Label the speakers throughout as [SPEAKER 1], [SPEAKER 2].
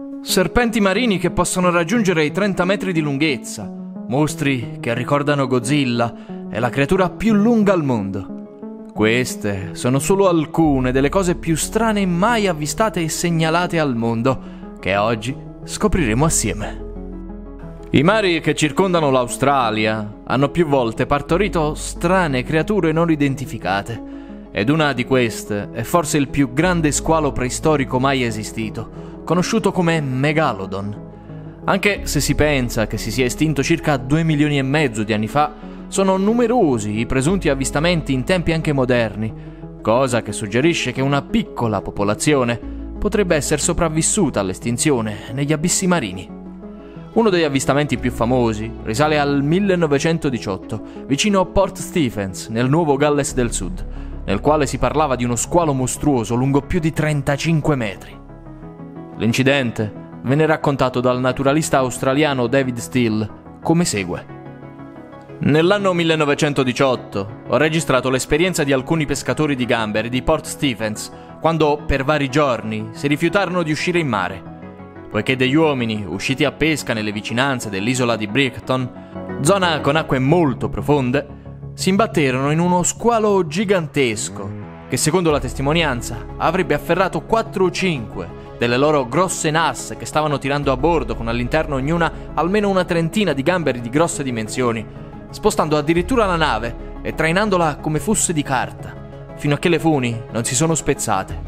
[SPEAKER 1] Serpenti marini che possono raggiungere i 30 metri di lunghezza, mostri che ricordano Godzilla e la creatura più lunga al mondo. Queste sono solo alcune delle cose più strane mai avvistate e segnalate al mondo, che oggi scopriremo assieme. I mari che circondano l'Australia hanno più volte partorito strane creature non identificate, ed una di queste è forse il più grande squalo preistorico mai esistito, conosciuto come Megalodon. Anche se si pensa che si sia estinto circa 2,5 milioni di anni fa, sono numerosi i presunti avvistamenti in tempi anche moderni, cosa che suggerisce che una piccola popolazione potrebbe essere sopravvissuta all'estinzione negli abissi marini. Uno degli avvistamenti più famosi risale al 1918, vicino a Port Stephens, nel Nuovo Galles del Sud, nel quale si parlava di uno squalo mostruoso lungo più di 35 metri. L'incidente venne raccontato dal naturalista australiano David Steele come segue. Nell'anno 1918 ho registrato l'esperienza di alcuni pescatori di gamberi di Port Stephens quando per vari giorni si rifiutarono di uscire in mare, poiché degli uomini usciti a pesca nelle vicinanze dell'isola di Brighton, zona con acque molto profonde, si imbatterono in uno squalo gigantesco che, secondo la testimonianza, avrebbe afferrato 4 o 5 delle loro grosse nasse che stavano tirando a bordo, con all'interno ognuna almeno una trentina di gamberi di grosse dimensioni, spostando addirittura la nave e trainandola come fosse di carta, fino a che le funi non si sono spezzate.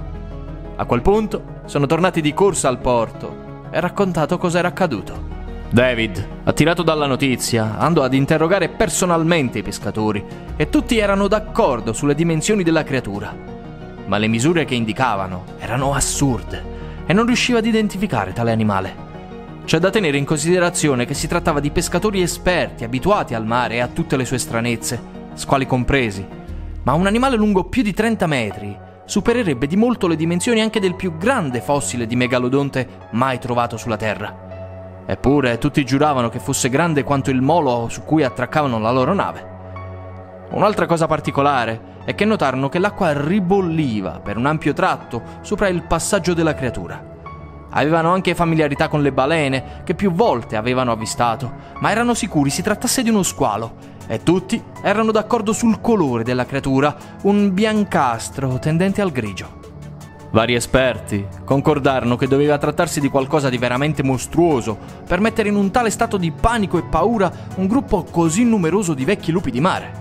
[SPEAKER 1] A quel punto sono tornati di corsa al porto e raccontato cosa era accaduto. David, attirato dalla notizia, andò ad interrogare personalmente i pescatori e tutti erano d'accordo sulle dimensioni della creatura, ma le misure che indicavano erano assurde e non riusciva ad identificare tale animale. C'è da tenere in considerazione che si trattava di pescatori esperti, abituati al mare e a tutte le sue stranezze, squali compresi, ma un animale lungo più di 30 metri supererebbe di molto le dimensioni anche del più grande fossile di megalodonte mai trovato sulla Terra. Eppure tutti giuravano che fosse grande quanto il molo su cui attraccavano la loro nave. Un'altra cosa particolare è che notarono che l'acqua ribolliva per un ampio tratto sopra il passaggio della creatura. Avevano anche familiarità con le balene, che più volte avevano avvistato, ma erano sicuri si trattasse di uno squalo, e tutti erano d'accordo sul colore della creatura, un biancastro tendente al grigio. Vari esperti concordarono che doveva trattarsi di qualcosa di veramente mostruoso per mettere in un tale stato di panico e paura un gruppo così numeroso di vecchi lupi di mare.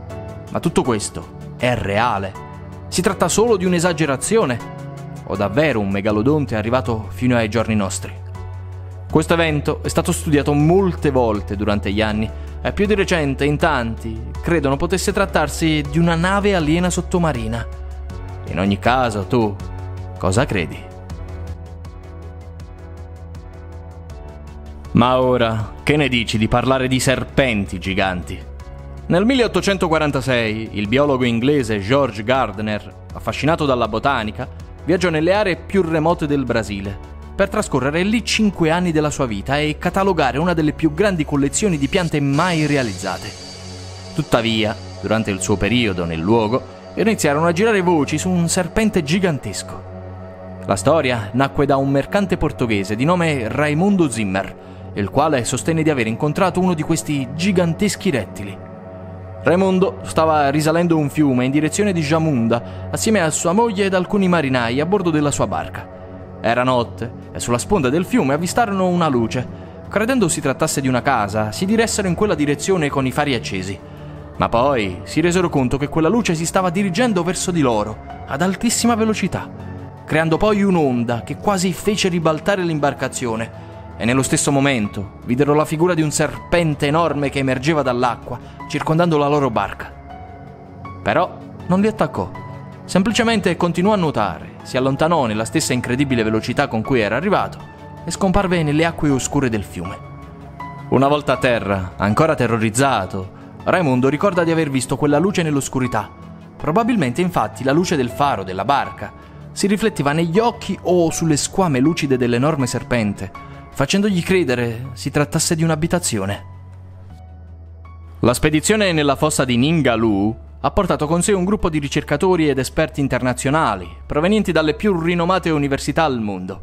[SPEAKER 1] Ma tutto questo è reale? Si tratta solo di un'esagerazione? O davvero un megalodonte è arrivato fino ai giorni nostri? Questo evento è stato studiato molte volte durante gli anni e più di recente in tanti credono potesse trattarsi di una nave aliena sottomarina. In ogni caso, tu cosa credi? Ma ora, che ne dici di parlare di serpenti giganti? Nel 1846 il biologo inglese George Gardner, affascinato dalla botanica, viaggiò nelle aree più remote del Brasile per trascorrere lì 5 anni della sua vita e catalogare una delle più grandi collezioni di piante mai realizzate. Tuttavia, durante il suo periodo nel luogo, iniziarono a girare voci su un serpente gigantesco. La storia nacque da un mercante portoghese di nome Raimundo Zimmer, il quale sostenne di aver incontrato uno di questi giganteschi rettili. Raimundo stava risalendo un fiume in direzione di Jamunda assieme a sua moglie ed alcuni marinai a bordo della sua barca. Era notte e sulla sponda del fiume avvistarono una luce. Credendo si trattasse di una casa, si diressero in quella direzione con i fari accesi. Ma poi si resero conto che quella luce si stava dirigendo verso di loro ad altissima velocità, creando poi un'onda che quasi fece ribaltare l'imbarcazione. E nello stesso momento videro la figura di un serpente enorme che emergeva dall'acqua, circondando la loro barca. Però non li attaccò, semplicemente continuò a nuotare, si allontanò nella stessa incredibile velocità con cui era arrivato e scomparve nelle acque oscure del fiume. Una volta a terra, ancora terrorizzato, Raimundo ricorda di aver visto quella luce nell'oscurità. Probabilmente infatti la luce del faro della barca si rifletteva negli occhi o sulle squame lucide dell'enorme serpente, facendogli credere si trattasse di un'abitazione. La spedizione nella fossa di Ningaloo ha portato con sé un gruppo di ricercatori ed esperti internazionali provenienti dalle più rinomate università al mondo.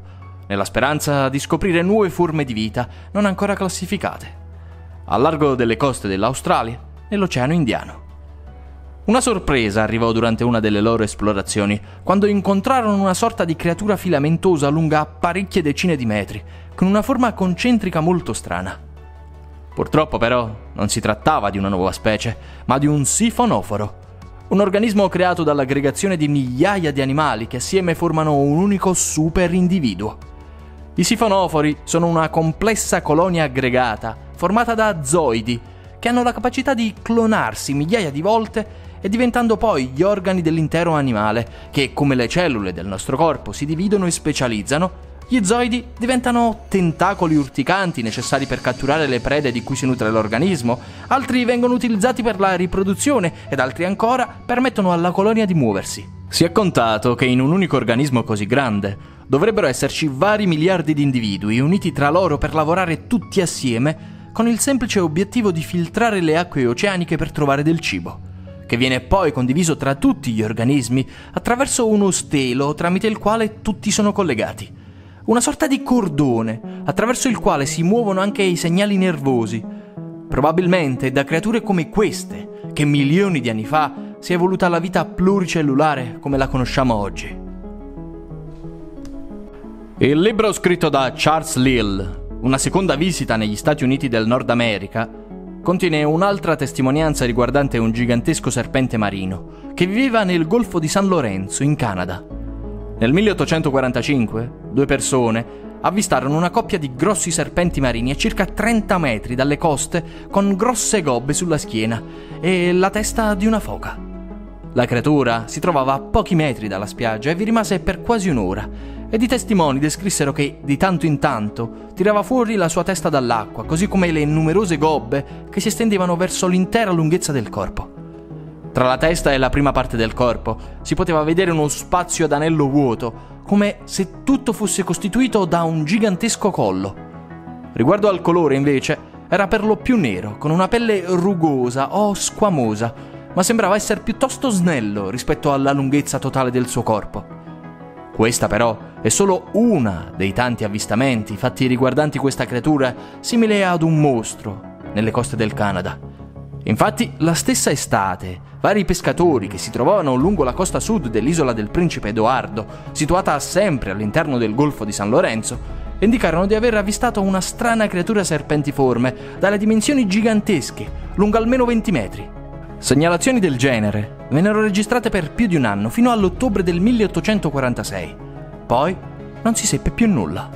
[SPEAKER 1] nella speranza di scoprire nuove forme di vita non ancora classificate, al largo delle coste dell'Australia e l'Oceano Indiano. Una sorpresa arrivò durante una delle loro esplorazioni, quando incontrarono una sorta di creatura filamentosa lunga parecchie decine di metri, con una forma concentrica molto strana. Purtroppo però non si trattava di una nuova specie, ma di un sifonoforo, un organismo creato dall'aggregazione di migliaia di animali che assieme formano un unico super individuo. I sifonofori sono una complessa colonia aggregata, formata da zooidi, che hanno la capacità di clonarsi migliaia di volte e diventando poi gli organi dell'intero animale, che come le cellule del nostro corpo si dividono e specializzano. Gli zooidi diventano tentacoli urticanti necessari per catturare le prede di cui si nutre l'organismo, altri vengono utilizzati per la riproduzione ed altri ancora permettono alla colonia di muoversi. Si è contato che in un unico organismo così grande dovrebbero esserci vari miliardi di individui uniti tra loro per lavorare tutti assieme con il semplice obiettivo di filtrare le acque oceaniche per trovare del cibo, che viene poi condiviso tra tutti gli organismi attraverso uno stelo tramite il quale tutti sono collegati. Una sorta di cordone attraverso il quale si muovono anche i segnali nervosi. Probabilmente da creature come queste, che milioni di anni fa si è evoluta la vita pluricellulare come la conosciamo oggi. Il libro scritto da Charles Lyell, Una seconda visita negli Stati Uniti del Nord America, contiene un'altra testimonianza riguardante un gigantesco serpente marino che viveva nel Golfo di San Lorenzo, in Canada. Nel 1845, 2 persone avvistarono una coppia di grossi serpenti marini a circa 30 metri dalle coste con grosse gobbe sulla schiena e la testa di una foca. La creatura si trovava a pochi metri dalla spiaggia e vi rimase per quasi un'ora, ed i testimoni descrissero che di tanto in tanto tirava fuori la sua testa dall'acqua, così come le numerose gobbe che si estendevano verso l'intera lunghezza del corpo. Tra la testa e la prima parte del corpo si poteva vedere uno spazio ad anello vuoto, come se tutto fosse costituito da un gigantesco collo. Riguardo al colore, invece, era per lo più nero, con una pelle rugosa o squamosa, ma sembrava essere piuttosto snello rispetto alla lunghezza totale del suo corpo. Questa però è solo una dei tanti avvistamenti fatti riguardanti questa creatura simile ad un mostro nelle coste del Canada. Infatti, la stessa estate, vari pescatori che si trovavano lungo la costa sud dell'isola del Principe Edoardo, situata sempre all'interno del Golfo di San Lorenzo, indicarono di aver avvistato una strana creatura serpentiforme dalle dimensioni gigantesche, lunga almeno 20 metri. Segnalazioni del genere vennero registrate per più di un anno, fino all'ottobre del 1846. Poi non si seppe più nulla.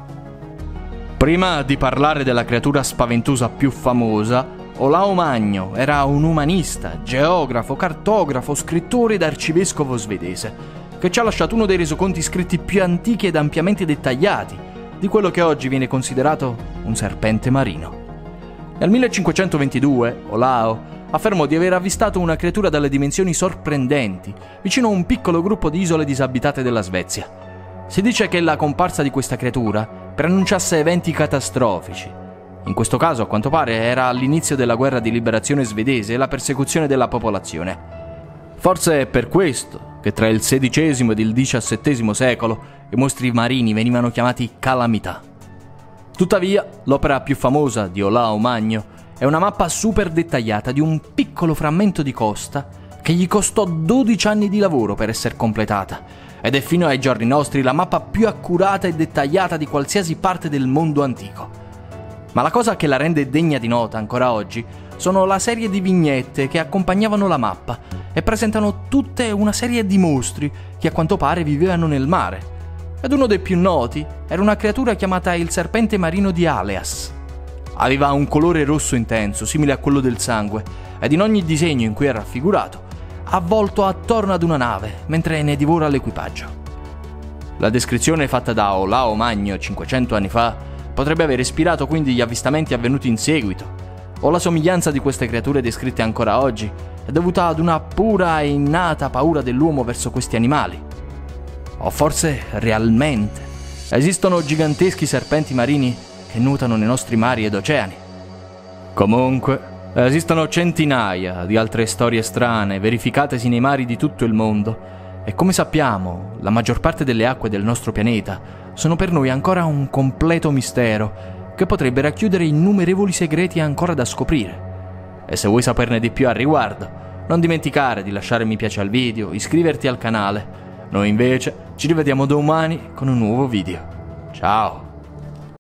[SPEAKER 1] Prima di parlare della creatura spaventosa più famosa, Olao Magno era un umanista, geografo, cartografo, scrittore ed arcivescovo svedese, che ci ha lasciato uno dei resoconti scritti più antichi ed ampiamente dettagliati di quello che oggi viene considerato un serpente marino. Nel 1522 Olao affermò di aver avvistato una creatura dalle dimensioni sorprendenti vicino a un piccolo gruppo di isole disabitate della Svezia. Si dice che la comparsa di questa creatura preannunciasse eventi catastrofici. In questo caso, a quanto pare, era all'inizio della guerra di liberazione svedese e la persecuzione della popolazione. Forse è per questo che tra il XVI ed il XVII secolo i mostri marini venivano chiamati calamità. Tuttavia, l'opera più famosa di Olao Magno è una mappa super dettagliata di un piccolo frammento di costa che gli costò 12 anni di lavoro per essere completata, ed è fino ai giorni nostri la mappa più accurata e dettagliata di qualsiasi parte del mondo antico. Ma la cosa che la rende degna di nota ancora oggi sono la serie di vignette che accompagnavano la mappa e presentano tutte una serie di mostri che a quanto pare vivevano nel mare. Ed uno dei più noti era una creatura chiamata il serpente marino di Aleas. Aveva un colore rosso intenso, simile a quello del sangue, ed in ogni disegno in cui è raffigurato, avvolto attorno ad una nave, mentre ne divora l'equipaggio. La descrizione fatta da Olao Magno 500 anni fa potrebbe aver ispirato quindi gli avvistamenti avvenuti in seguito, o la somiglianza di queste creature descritte ancora oggi è dovuta ad una pura e innata paura dell'uomo verso questi animali. O forse realmente esistono giganteschi serpenti marini che nuotano nei nostri mari ed oceani. Comunque, esistono centinaia di altre storie strane verificatesi nei mari di tutto il mondo, e come sappiamo, la maggior parte delle acque del nostro pianeta sono per noi ancora un completo mistero che potrebbe racchiudere innumerevoli segreti ancora da scoprire. E se vuoi saperne di più al riguardo, non dimenticare di lasciare mi piace al video, iscriverti al canale. Noi invece ci rivediamo domani con un nuovo video. Ciao!